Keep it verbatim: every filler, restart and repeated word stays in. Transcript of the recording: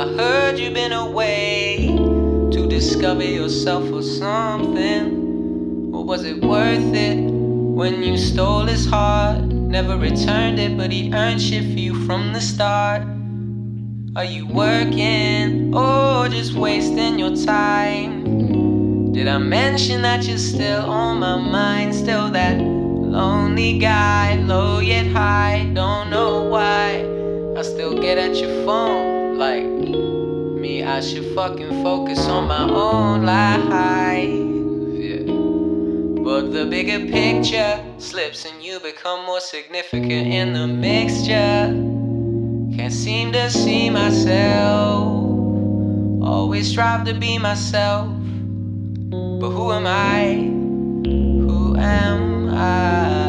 I heard you've been away to discover yourself or something. Or was it worth it when you stole his heart? Never returned it, but he earned shit for you from the start. Are you working or just wasting your time? Did I mention that you're still on my mind? Still that lonely guy, low yet high. Don't know why I still get at your phone. Like me, I should fucking focus on my own life. Yeah. But the bigger picture slips and you become more significant in the mixture. Can't seem to see myself. Always strive to be myself. But who am I? Who am I?